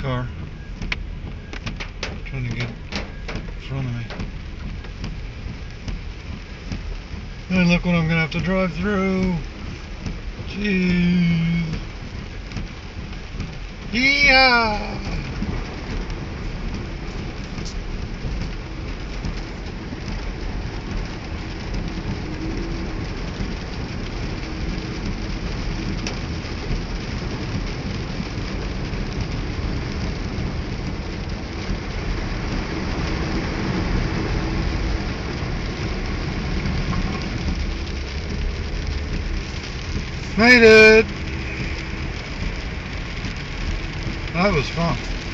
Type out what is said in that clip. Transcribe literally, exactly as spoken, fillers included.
car trying to get in front of me. And look what I'm gonna have to drive through. Jeez. Yeah. Made it! That was fun.